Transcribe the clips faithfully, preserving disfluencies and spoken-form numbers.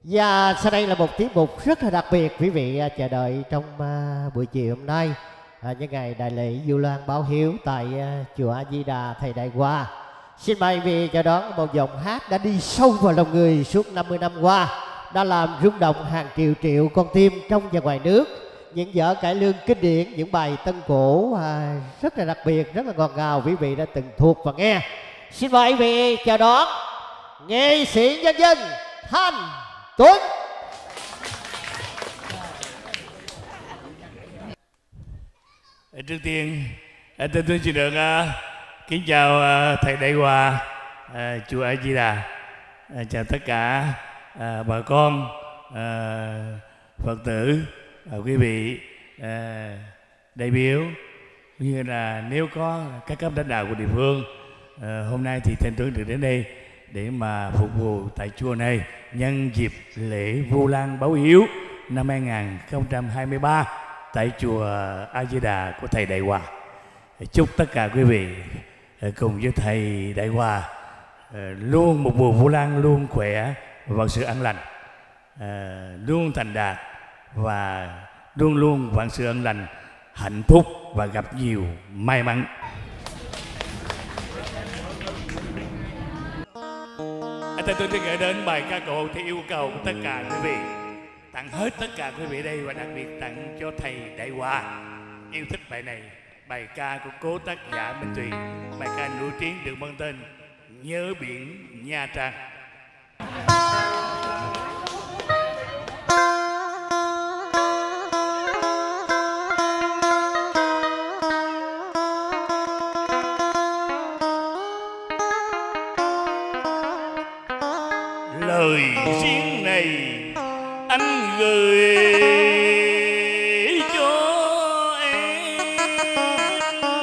Và sau đây là một tiết mục rất là đặc biệt quý vị chờ đợi trong uh, buổi chiều hôm nay, uh, những ngày đại lễ Vu Lan báo hiếu tại uh, chùa A Di Đà Thầy Đại Hoa. Xin mời quý vị chào đón một giọng hát đã đi sâu vào lòng người suốt năm mươi năm qua, đã làm rung động hàng triệu triệu con tim trong và ngoài nước. Những vở cải lương kinh điển, những bài tân cổ uh, rất là đặc biệt, rất là ngọt ngào, quý vị đã từng thuộc và nghe. Xin mời quý vị chào đón nghệ sĩ nhân dân Thanh Tuấn. Trước tiên, Thanh Tuấn xin được uh, kính chào uh, Thầy Đại Hoa, uh, chùa A Di Đà, uh, chào tất cả uh, bà con, uh, Phật tử, uh, quý vị, uh, đại biểu, cũng như là nếu có các cấp lãnh đạo của địa phương. Uh, hôm nay thì Thanh Tuấn được đến đây để mà phục vụ tại chùa này nhân dịp lễ Vu Lan báo hiếu năm hai nghìn không trăm hai mươi ba tại chùa A Di Đà của Thầy Đại Hoa. Chúc tất cả quý vị cùng với Thầy Đại Hoa luôn một mùa Vu Lan luôn khỏe và sự an lành, luôn thành đạt và luôn luôn vạn sự an lành, hạnh phúc và gặp nhiều may mắn. Tôi tôi gửi đến bài ca cổ theo yêu cầu của tất cả quý vị, tặng hết tất cả quý vị đây, và đặc biệt tặng cho Thầy Đại Hoa. Yêu thích bài này, bài ca của cố tác giả Minh Tùy, bài ca nổi tiếng được mang tên Nhớ Biển Nha Trang. Lời riêng này anh gửi cho em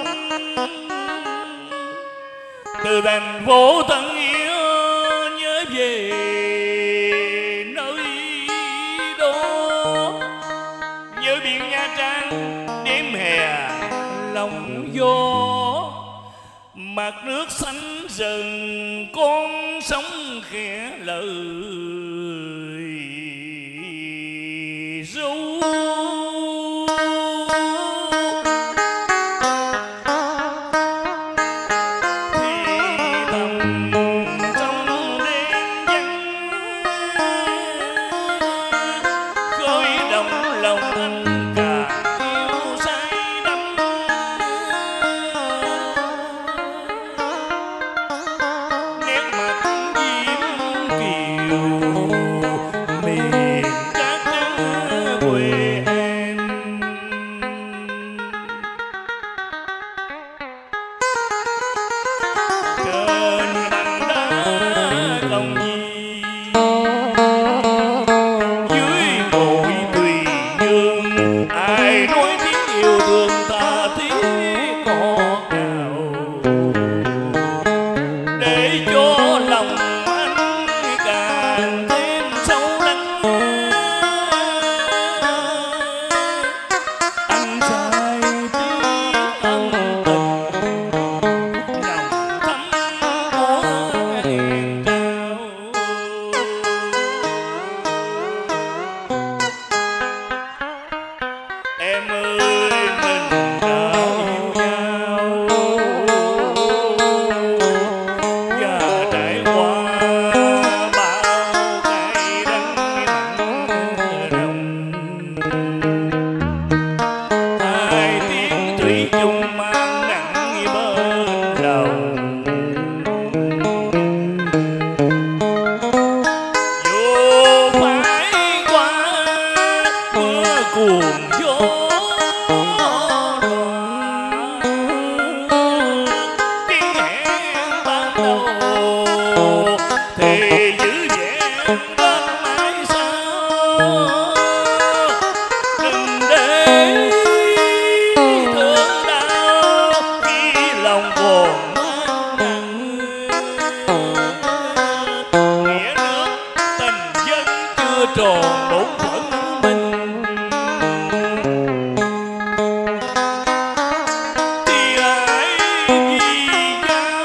từ thành phố Thân Yêu, nhớ về nơi đó, nhớ biển Nha Trang đêm hè lòng gió, mặt nước xanh rừng con sóng khẽ lời ru.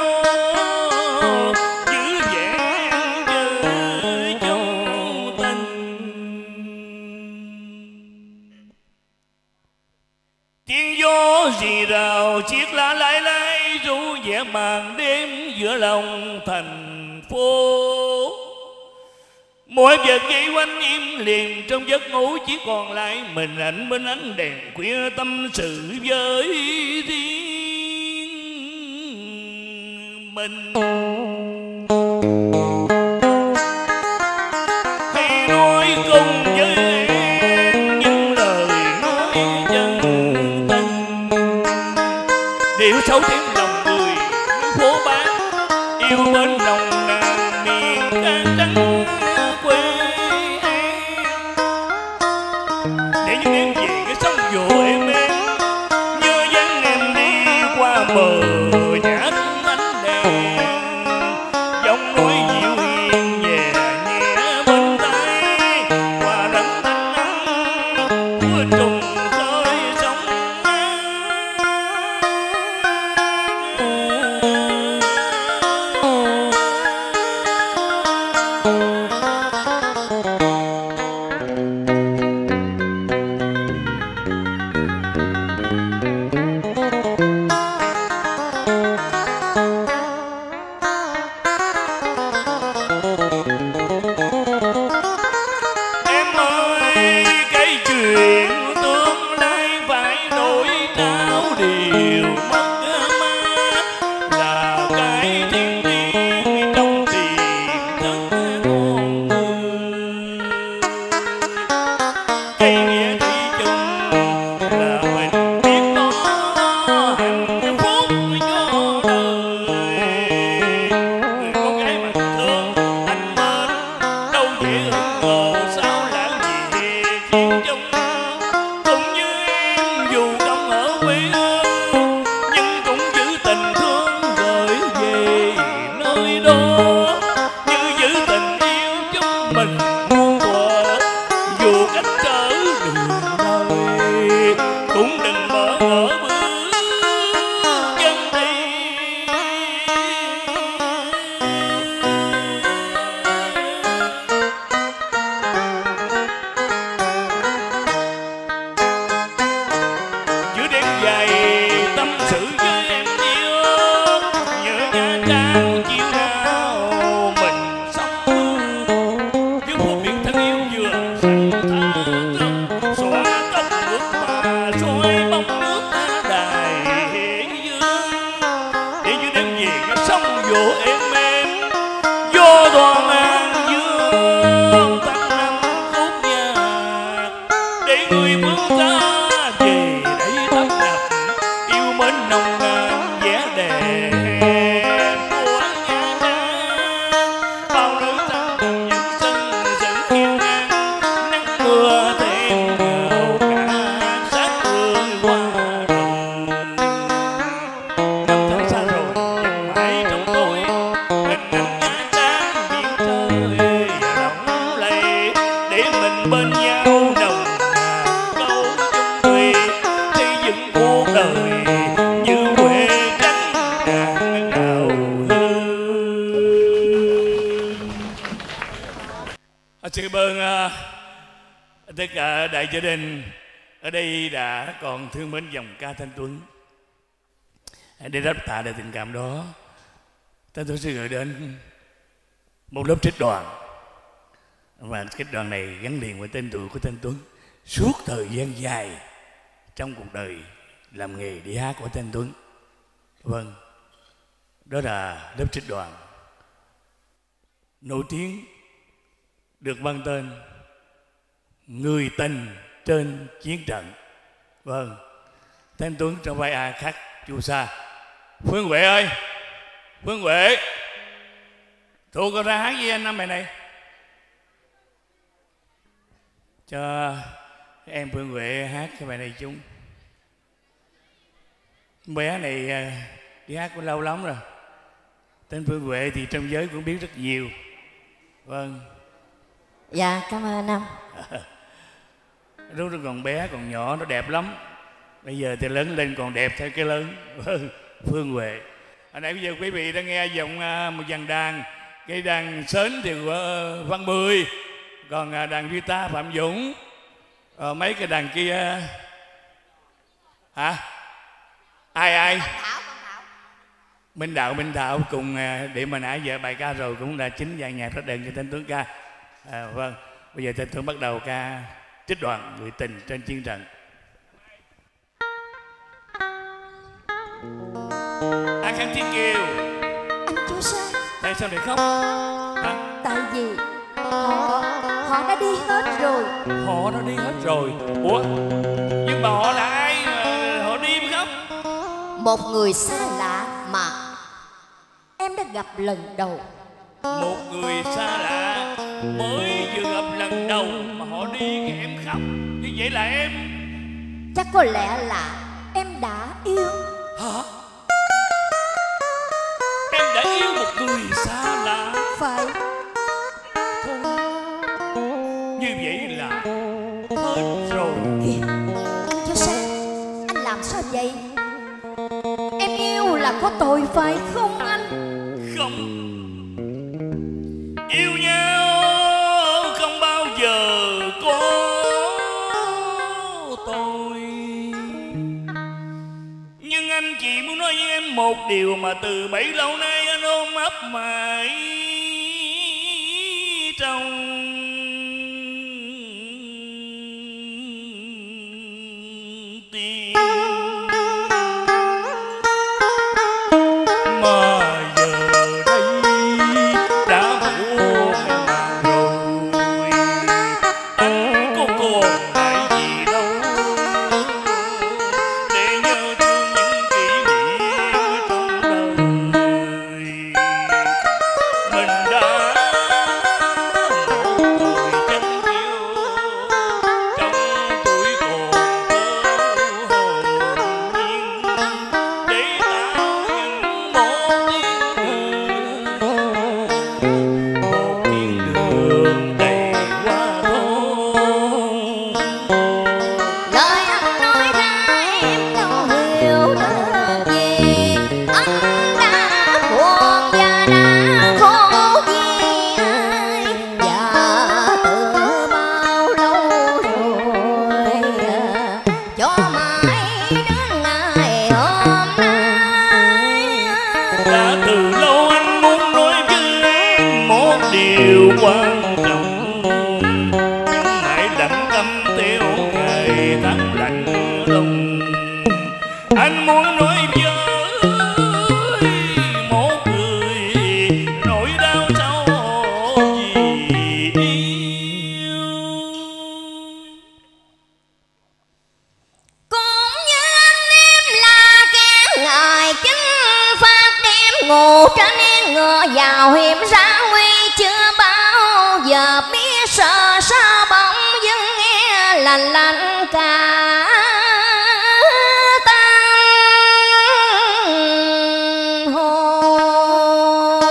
Tình rì rào chiếc lá lái lái ru vẻ màn đêm giữa lòng thành phố. Mỗi vật dây quanh im lìm trong giấc ngủ, chỉ còn lại mình anh bên ánh đèn khuya tâm sự với riêng mình. Hãy nói cùng với em những lời nói chân tình, điều sâu thêm lòng người phố bán yêu bên lòng nàng miền ca trắng quê em. Để những em về cái sông vỗ em em nhớ dáng em đi qua bờ nhã ánh đèn, giọng nói dịu hiền nhẹ nhẹ bên tay qua đắng thanh nắng của trùng khơi sóng. Em ơi, cái chuyện tương lai phải nỗi trao điều mất mát là cái thiên liêng trong tiềm thức con người. Cái nghĩa thủy chung là mình biết có hạnh phúc cho đời. Người con gái mà thương anh mến đâu dễ hững ngộ sao lãng gì khiến chung. Cũng như em dù không ở quê hương nhưng cũng giữ tình thương gửi về nơi đó, như giữ tình yêu chúng mình muôn thuở. Dù cách trở đường đời cũng đừng bỏ ngỡ bước chân đi. Giữa đêm dài tâm sự với em yêu, nhớ Nha Trang chiều nào mình sống. Giữa phố biển thân yêu vừa xanh tha thức, xóa tóc nước mà soi bóng nước đài dương. Để giữa đêm về cái sông vỗ em em vô đoàn an dương tăng năm khúc nhạc, để người bước ra về đây tấp nập yêu mến nồng nàn vẻ đẹp của Nha Trang. Bao nơi ta từng những sân sự hiên ngang, nắng mưa thêm ngào cả sát người qua rừng. Năm tháng xa rồi nhưng mãi trong tôi hình ảnh Nha Trang biển trời lộng lẫy, để mình bên nhau nồng nàn câu chung thủy, xây dựng cuộc đời như quê trắng ngàn ngào hương. Xin cảm ơn à, tất cả đại gia đình ở đây đã còn thương mến dòng ca Thanh Tuấn. Để đáp tạ lại tình cảm đó, Thanh Tuấn sẽ gửi đến một lớp trích đoàn, và trích đoàn này gắn liền với tên tuổi của Thanh Tuấn suốt thời gian dài trong cuộc đời làm nghề đi hát của Thanh Tuấn. Vâng, đó là lớp trích đoàn nổi tiếng được mang tên Người Tình Trên Chiến Trận. Vâng, Thanh Tuấn trong vai A khắc Chu Sa. Phương Huệ ơi, Phương Huệ, thu con ra hát với anh năm bài này cho em Phương Huệ hát cái bài này chung. Bé này à, đi hát cũng lâu lắm rồi. Tên Phương Huệ thì trong giới cũng biết rất nhiều. Vâng. Dạ cảm ơn anh. Lúc nó còn bé còn nhỏ nó đẹp lắm, bây giờ thì lớn lên còn đẹp theo cái lớn. Phương Huệ. Hồi nãy bây giờ quý vị đã nghe giọng uh, một dàn đàn, cái đàn sến thì của uh, Văn Mười, còn uh, đàn guitar Phạm Dũng, uh, mấy cái đàn kia uh, hả Ai ai? Con Thảo, con Thảo. Minh Đạo, Minh Thảo cùng để mà nãy giờ bài ca rồi cũng đã chính dàn nhạc rất đừng cho Thanh Tuấn ca. À, vâng, bây giờ Thanh Tuấn bắt đầu ca trích đoạn Người Tình Trên Chiến Trận. An Khang Thiên Kiều. Anh chú sao? Tại sao lại khóc? Hả? Tại vì họ họ đã đi hết rồi. Họ đã đi hết rồi. Ủa? Nhưng mà họ là ai mà họ đi mới khóc? Một người xa lạ mà em đã gặp lần đầu. Một người xa lạ mới vừa gặp lần đầu mà họ đi thì em khóc. Như vậy là em Chắc có lẽ là em đã yêu. hả? Em đã yêu một người xa lạ. Phải. Thôi, như vậy là hết rồi. Kìa, anh chú sao? Anh làm sao vậy? Em yêu là có tội phải không anh? Không, yêu nhau không bao giờ có tội. Nhưng anh chỉ muốn nói với em một điều mà từ bấy lâu nay anh ôm ấp mãi trong tim. Mà giờ đây đã muộn màng rồi, anh có còn lại gì đâu để nhớ thương những kỷ niệm trong đời. Mình đã một người chân yêu trong tuổi còn thơ hồn nhiên, để tạo những một một thiên đường đầy hoa thơm. Lời anh nói ra em đâu hiểu được gì. Anh đã buồn và đã khổ vì ai, và từ bao lâu rồi, cho mãi đến ngày hôm nay. Đã từ lâu anh muốn nói với em một điều quan trọng, nhưng hãy lặng câm theo ngày tháng lạnh lòng. Anh muốn nói với một người nỗi đau sâu vì yêu. Cũng như anh em là kẻ ngài chính phát đêm ngủ trên yên ngựa vào hiểm ra nguy, chưa bao giờ biết sợ sao bỗng dưng nghe lạnh lạnh cả tâm hồn.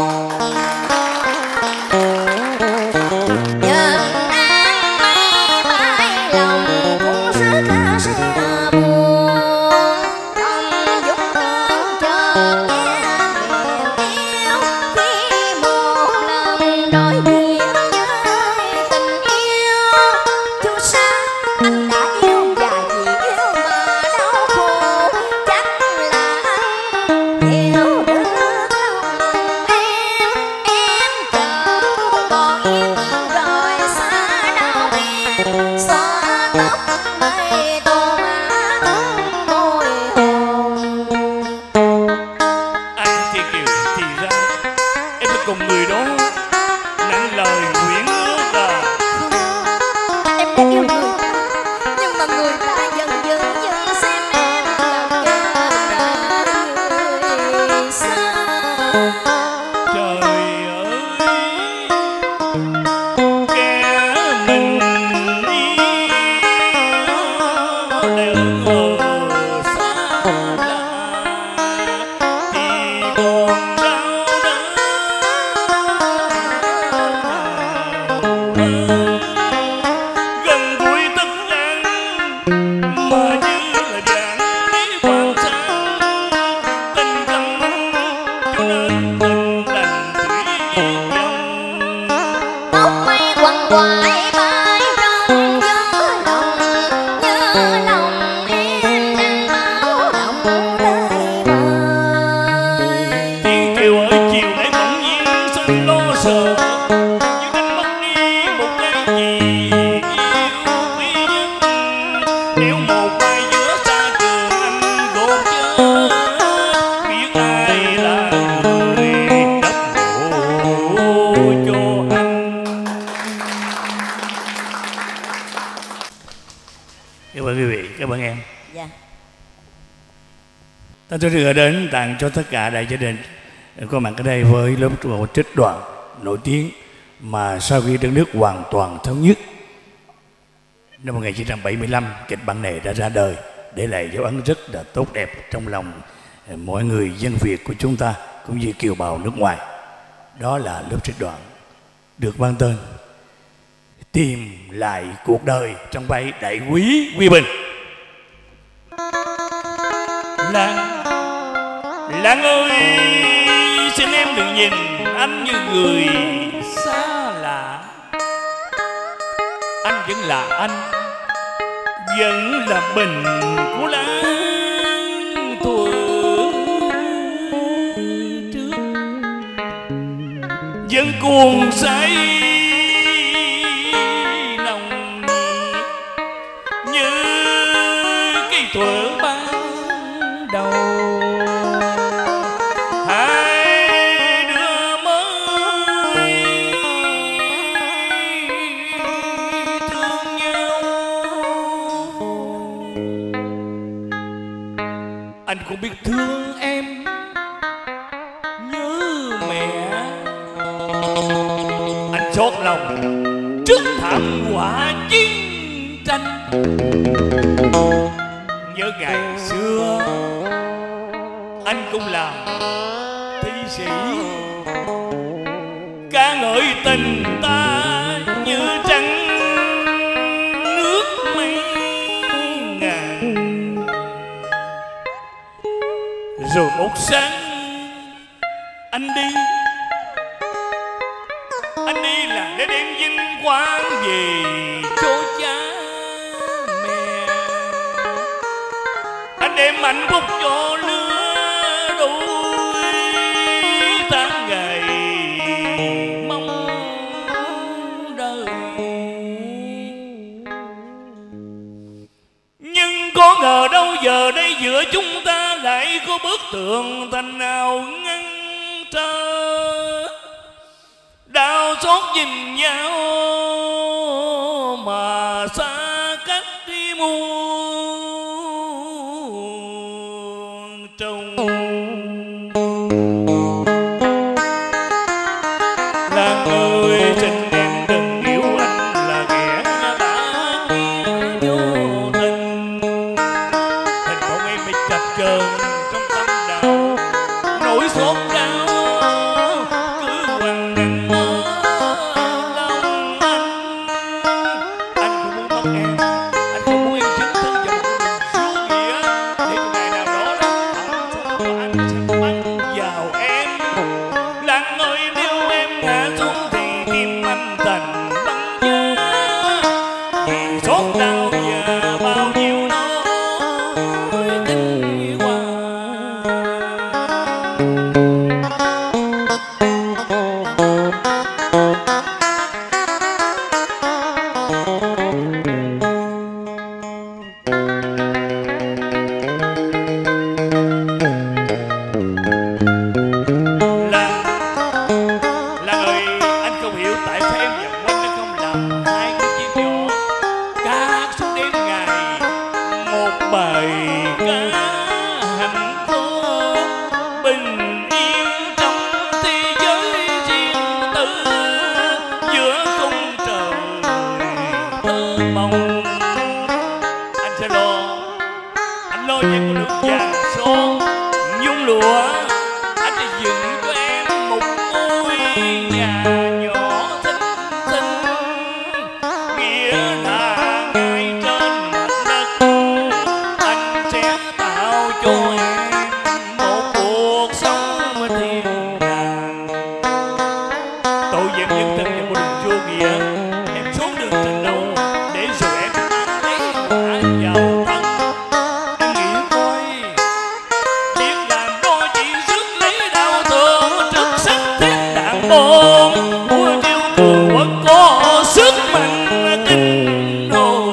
Nhìn nắng mây bay lòng cũng rất sẽ buồn. Trong dục thương chợt nghe niềm yêu, khi một lần đối diện với tình yêu. Chú sao anh đã yêu Cảm ơn quý vị, cảm ơn em. Dạ. Ta tôi được đến tặng cho tất cả đại gia đình có mặt ở đây với lớp một trích đoạn nổi tiếng mà sau khi đất nước hoàn toàn thống nhất năm một nghìn chín trăm bảy mươi lăm, kịch bản này đã ra đời để lại dấu ấn rất là tốt đẹp trong lòng mọi người dân Việt của chúng ta cũng như kiều bào nước ngoài. Đó là lớp trích đoạn được mang tên Tìm Lại Cuộc Đời trong vai Đại Úy Huy Bình. Lan, Lan ơi, xin em đừng nhìn anh như người xa lạ. Anh vẫn là anh, vẫn là Bình của Lan thuở trước, vẫn cuồng say lòng như cái thuở ban đầu. Hai đứa mới thương nhau, anh cũng biết thương em như mẹ. Anh xót lòng trước thảm họa chiến tranh, nhớ ngày xưa anh cũng làm thi sĩ, ca ngợi tình ta như trăng nước mây ngàn. Rồi một sáng anh đi, anh đi là để đem vinh quang về cho cha mẹ. Anh đem hạnh phúc cho lứa đôi tháng ngày mong đợi. Nhưng có ngờ đâu giờ đây giữa chúng ta lại có bức tường thành nào ngăn trở. Đau xót nhìn nhau mà xa cách đi muôn trông. Lan ơi, xin em đừng hiểu anh là kẻ đã vô tình. Hình bóng em bị chập chờn trong tâm đạo, nỗi xót đau cứ quằn quẩn ở lòng anh. Anh cũng muốn mất em, anh không muốn em chứng thân vào một con đường vô nghĩa, để một ngày nào đó đó hạnh phúc của anh sẽ bắn vào em. Lan ơi, nếu em ngã xuống thì tim anh thành băng giá, vì xót đau và bao nhiêu nỗi tình hoa. Lan, Lan ơi, anh không hiểu tại sao em và Quanh nó không làm hai cái chim nhỏ ca hát suốt đêm ngày một bài ca hạnh phúc bình yên trong thế giới riêng tư giữa khung trời thơ mộng. Anh sẽ lo, anh lo cho em con đường vàng son nhung lụa. Anh sẽ dựng cho em một ngôi nhà nhỏ xinh xinh, nghĩa là ngay trên mặt đất. Anh sẽ tạo cho em một cuộc sống thiên đàng. Tội nghiệp nhân tình và con đường vô nghĩa, em xuống đường tình đầu để rồi em lấy ngã vào thân. Anh nghĩ coi, biết làm đôi chỉ rước lấy đau thương trước sắc thép đạn bom của chiêu cường vẫn có sức mạnh kinh hồn.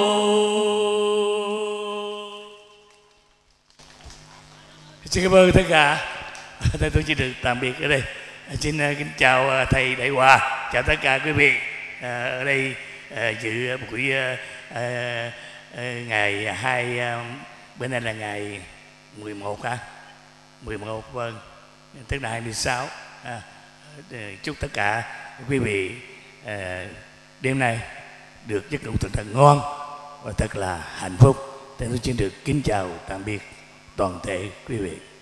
Xin cảm ơn tất cả. Thầy tôi chỉ được tạm biệt ở đây. Xin uh, kính chào uh, thầy Đại Hòa, chào tất cả quý vị uh, ở đây uh, dự buổi uh, uh, ngày hai bữa nay là ngày mười một hả? mười một vâng, tức là hai mươi sáu. À, chúc tất cả quý vị à, đêm nay được giấc ngủ thật là ngon và thật là hạnh phúc. Tôi xin được kính chào tạm biệt toàn thể quý vị.